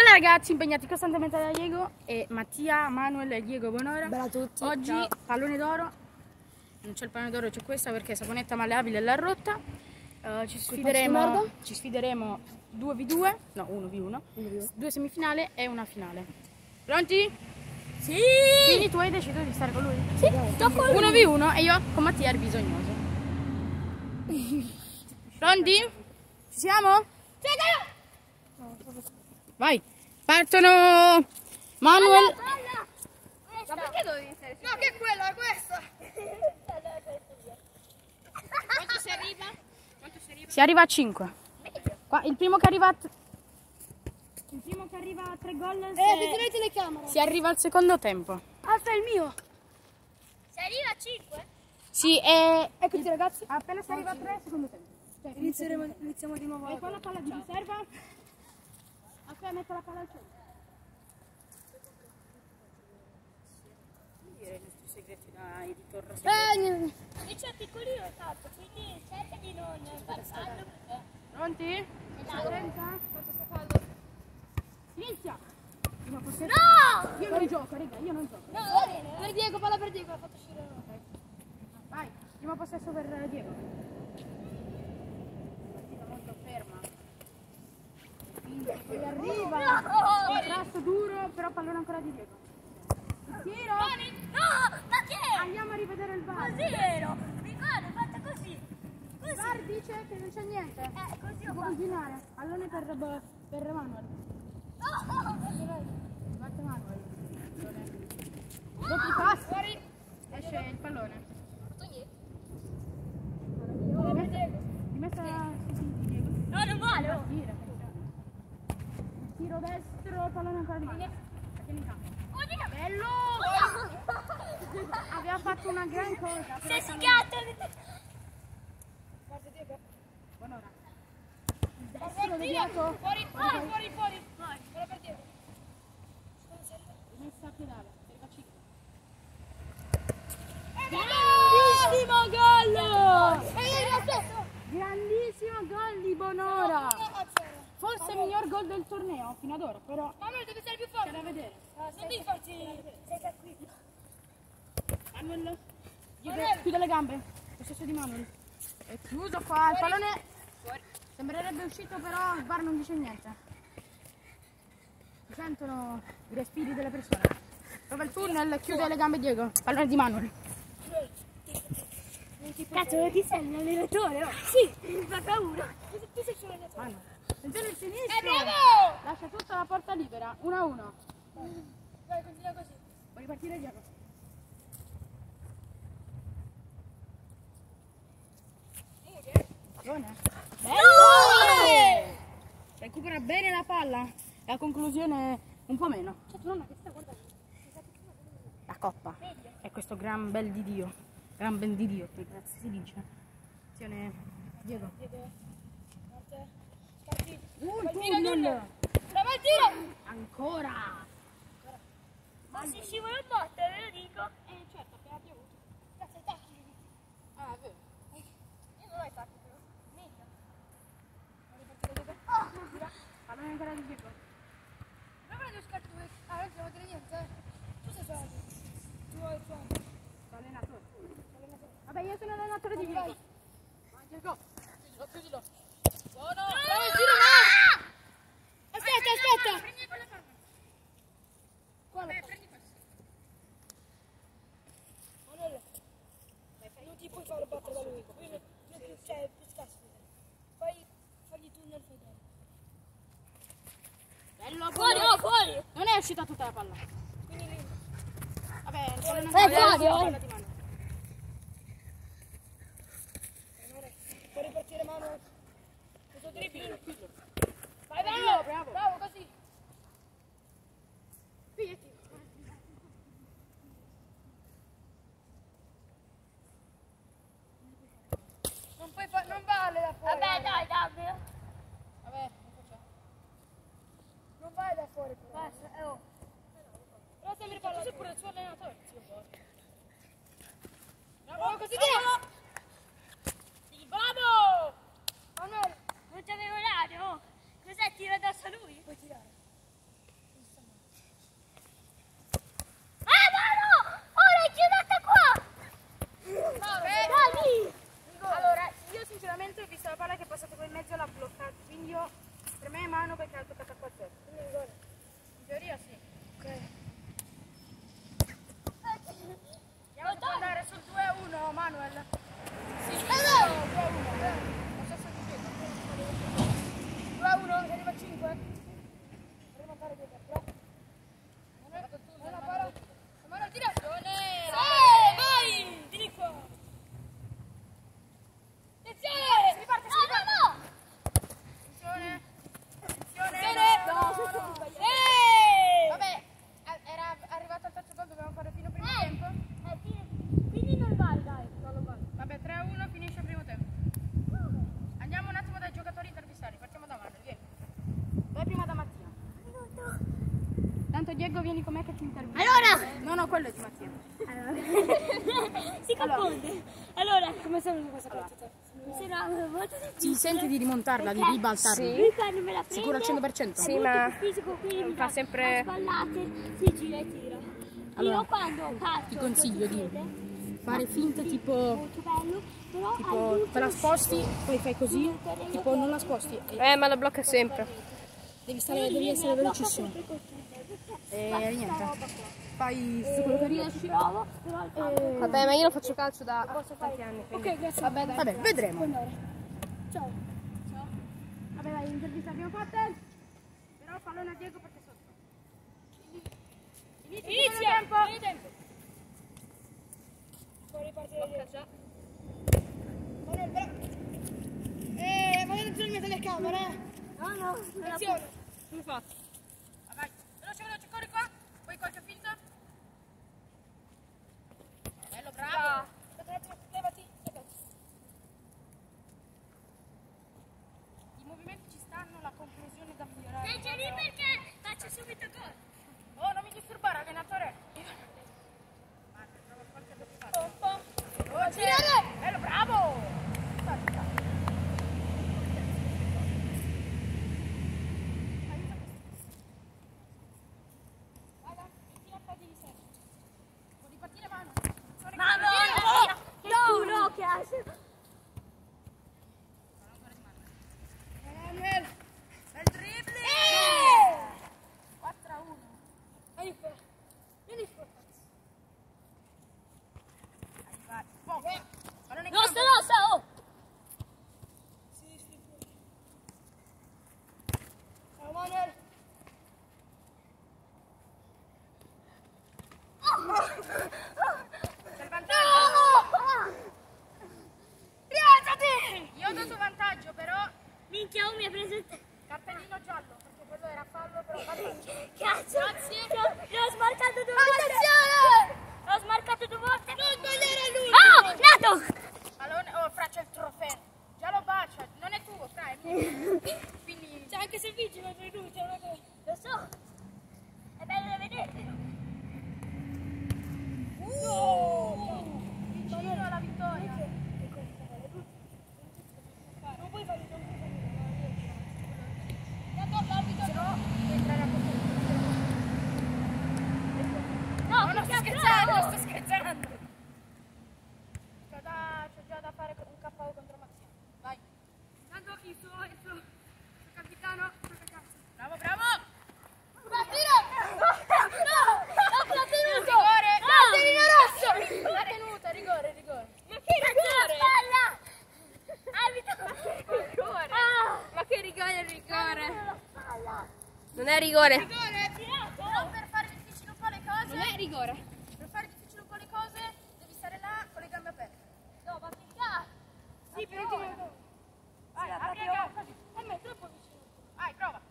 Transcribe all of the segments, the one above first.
Buongiorno ragazzi, impegnati costantemente da Diego e Mattia, Manuel e Diego, buonasera. Bella a tutti. Oggi ciao. pallone d'oro. Non c'è il pallone d'oro, c'è questa perché Saponetta malleabile l'ha rotta. Ci sfideremo 2v2, no 1v1, 2 semifinali e una finale. Pronti? Sì! Quindi tu hai deciso di stare con lui? Sì, sto con lui. 1v1 e io con Mattia il bisognoso. Pronti? Ci siamo? Sì, Vai, partono Manuel. ma perché dovevi stare? No, che è quello, è questo. Quanto si arriva? Si arriva a 5. Qua, il primo che arriva a 3 gol Vedete le camere. si arriva al secondo tempo. Alza il mio. Se arriva a 5? Sì, e Eccoci ragazzi. appena si arriva a 3 secondo tempo. Cioè, Iniziamo di nuovo. e con la palla di riserva. Aspetta, metto la palla al centro. Dire i nostri segreti da editor. Io c'è piccolino tanto, quindi cerca di non passarlo. Pronti? Inizia! No! Io non gioco, raga, io non gioco. No, va bene. Per Diego, palla per Diego, l'ha fatto uscire. Vai, primo possesso per Diego. Partita molto ferma. Poi arriva. Contrasto duro, però pallone ancora di Diego. Il tiro. No! Ma che? Andiamo a rivedere il VAR. Così ero! Ricordo, ho fatto così! Il VAR dice che non c'è niente. Così Può ho fatto. continuare. Pallone per Manuel. Batte Manuel. Doppi passo. Esce il pallone. Rimessa Diego. No, non vale! Oh. Tiro destro, pallone ancora di Manuel. Tieni in campo. Oddio! Bello! Aveva fatto una gran cosa. Sei schiato! Guarda Diego. Buon'ora. Fuori, Deviato. fuori. Palla per Diego. Rimessa a piedale. Arriva 5. Grandissimo gol! Grandissimo gol di Bonora. Forse il miglior gol del torneo fino ad ora, però Manuel deve essere più forte. c'è da vedere. Non devi farti. Sei tranquillo. Manuel, chiude le gambe. Possesso di Manuel. È chiuso qua, il pallone sembrerebbe uscito, però il VAR non dice niente. Si sentono i respiri delle persone. Prova il tunnel, chiude le gambe Diego. Pallone di Manuel. Cazzo, ti sei un allenatore? Oh. Sì, mi fa paura. Tu sei solo allenatore. Manuel. Attenzione il sinistro. Bravo! Lascia tutta la porta libera. 1-1. Vai, continua così. Puoi ripartire Diego. Buona. Recupera bene la palla. La conclusione un po' meno. La coppa. È questo gran bel di Dio. Gran ben di Dio, che cazzo si dice. Attenzione Diego. Il tunnel. Bravo il tiro! Ancora. Ma si scivola il botte, ve lo dico. Certo, appena piovuto. Cazzo, i tacchi. Ah, è vero. Io non ho i tacchi però. Meglio. Pallone ancora di Diego. Non devo scarto due. Ah, non devo dire niente. Tu sei suonato. Tu hai suonato. Allenatore. Vabbè, io sono l'allenatore di Diego. Vai Diego. Chiudilo. Buono. Bravo il tiro, no! Aspetta. Prendi quella parte. Quale? Prendi questo. Manuel. Non ti puoi fare battere da lui. Cioè, più scarso. Fagli tu nel fedele. Bello, Fuori! Non è uscita tutta la palla. Quindi lì. Vabbè, fuori, Puoi ripartire Manuel. Questo dribbling. Vai, Bravo. bravo, così. Pigliati. Non vale da fuori. Vabbè, dai, davvero. Vabbè, Non vai da fuori. Basta, oh. Però se mi riparto, sei pure il suo allenatore. Bravo, così tira. Vamo! Manuel, non c'avevo orario. Cos'è? Tiro addosso a lui? Puoi tirare. fare che però. Mano tira. Vai! Vieni qua. Attenzione! Si riparte, si riparte. No! Attenzione. Attenzione. Vabbè, era arrivato al terzo gol, dobbiamo fare fino al primo tempo. Quindi non vale, dai. Non lo vale. Vabbè, 3-1, finisce il primo tempo. Andiamo un attimo dai giocatori intervistati, partiamo da Manuel, vieni. Vai prima da Mattia. Tanto Diego vieni con me che ti intervista. Allora! No, quello è di Mattia. Si confonde. Allora, come sono questa partita? Mi sembra molto Ti senti di rimontarla, di ribaltarla? Lui quando me la prende, Sicuro al 100%? è molto fisico, quindi mi fa sempre- a spallate, si gira e tira. Allora, Io quando calcio ti consiglio così di piede, fare finta tipo molto bello, però te la sposti, poi fai così, tipo non la sposti, Ma la blocca sempre. devi essere velocissimo. E niente, fai tutto quello che riesci. provo, però il campo Vabbè, ma io non faccio calcio da tanti anni. Ok, grazie. Vabbè, vedremo. Ciao. Vabbè, vai, l'intervista abbiamo fatta. Però pallone a Diego perché sotto. Inizia! Tempo. Può ripartire già. Manuel, però. Manuel, non c'è la telecamera, no, non la può. Attenzione. Come fa? Vai, veloce, corri qua. Poi qualche finta. Bello, bravo. Aspetta un attimo, levati. I movimenti ci stanno, la conclusione da migliorare. Sei lì perché faccio subito gol. Oh, non mi disturbare, allenatore. Trovo qualche bloccato. Veloce. Bello, bravo. Può ripartire mano. Ma no, che ha... Manuel. Bel dribbling. 4-1. Vieni qua. Vai. Pallone in Nostra, campo. nostra, oh! Ciao Manuel. C'è il vantaggio. Rialzati! Io ho dato vantaggio, però Minchia, mi ha preso il... cartellino giallo, perché quello era fallo, però vantaggio. Cazzo! Grazie. L'ho smarcato 2 volte! Attenzione! L'ho smarcato 2 volte! Non sbagliare lui! Oh, nato! Pallone, oh, Fra c'è il trofeo. Già lo bacia, non è tuo, Fra, è mio. Quindi, C'è anche se vinci, non sei lui, c'è una cosa. Lo so! È bello da vedere! vicino alla vittoria. Non puoi fare Se no, puoi entrare a No, non che sto scherzando, bravo! sto scherzando. C'ho già da fare un KO contro Mattia. Vai. Tanto il suo capitano. Bravo, bravo. Rigore! Cartellino rosso! La tenuta, rigore. Ma che rigore! Arbitro! Ma che rigore, La spalla! Non è rigore. Però per fare difficili un po' le cose. Non è rigore. Per fare difficili un po' le cose, devi stare là con le gambe aperte. No, ma che cazzo! Sì, per ultimo. Vai, apri le gambe. A me è troppo vicino. Vai, prova.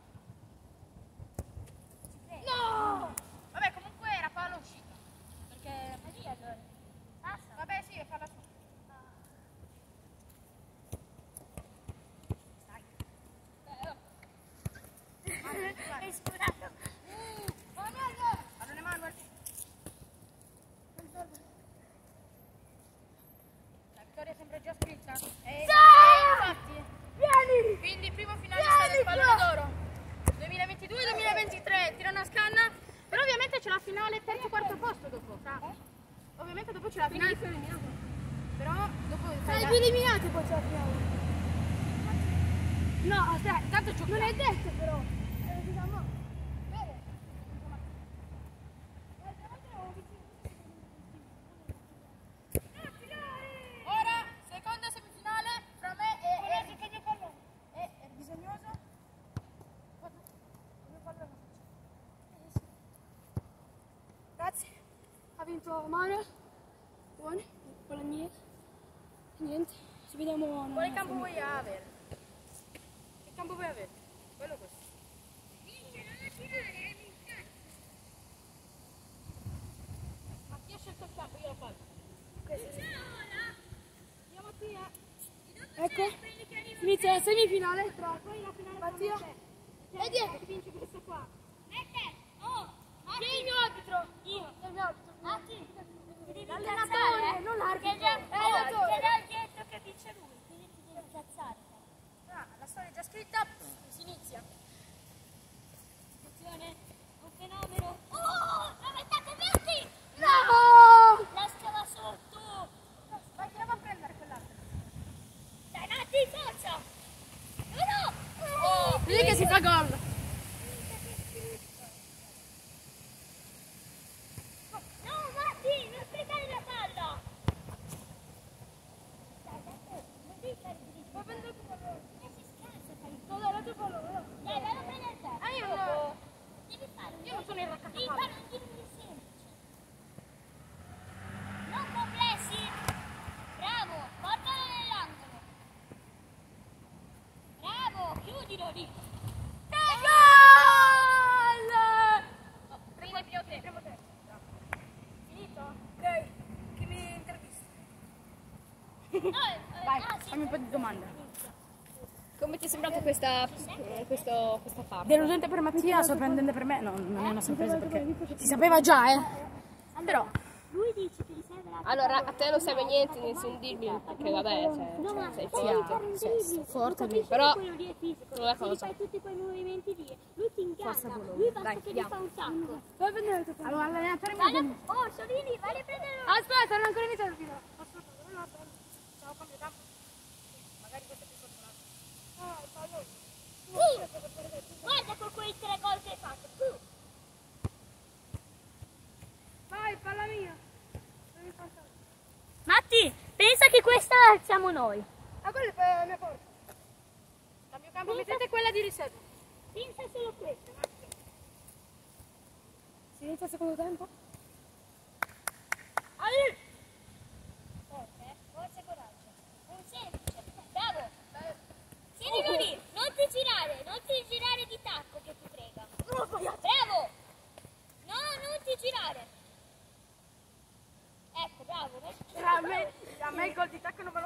No! Vabbè, comunque era palla uscita. Perché. Ma lì allora? Passa! Vabbè, sì, è palla sua. Hai spurato! Pallone Manuel. La vittoria sembra già scritta. Infatti. Vieni! Quindi primo finalista del pallone d'oro 2022-2023, Tirana Scanna. Però ovviamente c'è la finale terzo e quarto posto dopo. Ovviamente dopo c'è la finale. Però dopo fai la... eliminati poi c'è la finale. No, aspetta, intanto giochiamo. Non è detto però. Diciamo. Bene. Ora, seconda semifinale fra me e Bisognoso. vinto Manuel. Buone, Bologna. Niente, ci vediamo. Quale campo vuoi avere? Che campo vuoi avere? Quello o questo? Ma chi ha scelto il campo? Io lo faccio. Andiamo qui, Ecco, inizia la semifinale tra Poi la finale Mattia e Diego. chi vince questo qua. Chi è il mio arbitro? Io. È il mio arbitro. L'allenatore, non l'arbitro. Che già detto che vince lui, quindi ti devi incazzare. La storia è già scritta, si inizia. Attenzione, un fenomeno. Oh, aspettate, Berti! No! La scava sotto! Vai, andiamo a prendere quell'altro. Dai, Nati, forza! No! Vedi che si fa gol. No, Matti, non sprecare la palla! Dai, non devi fare così. Ma prendo il pallone. Si scansa, fai il No, dai, la tua pallone. Dai, vai a prendere te. Devi fare un Io non sono il raccatapalla. devi fare un tiro di semplice. Non complessi. Bravo, portalo nell'angolo. Bravo, chiudilo lì. Prima più te. Finito? Ok, chi mi intervista? Vai, fammi un po' di domande. Come ti è sembrata questa parte? Deludente per Mattia, sorprendente per me. No, non è una sorpresa perché si sapeva già, Però, Lui dice che gli serve la Allora, a te non serve niente, nessun dirmi, perché vabbè, cioè, sei forte. sei forte lì, però quello lì è fisico. una Se gli cosa. fai tutti quei movimenti lì, lui ti Forza inganna. Bologna. Lui basta Dai, che gli andiamo. fa un sacco. Vai a prendere il tuo pallone. allora l'allenatore mi ha Vai, detto... oh, Solini, vai a prendere. Aspetta, non ho ancora iniziato il video. Ciao, cambio campo. Magari questo è più fortunato. Ah, il pallone. Guarda con quei 3 gol che hai fatto. Vai, palla mia. Devi passare. Matti, pensa che questa siamo noi. Ah, quella è la mia porta. Cambio campo, mettete quella di riserva. Pensa solo questo. Si inizia il secondo tempo? Forza e coraggio. Un semplice. Bravo. Tienilo lì. Non ti girare di tacco che ti prega. Bravo. No, non ti girare. Ecco, bravo. A me il gol di tacco non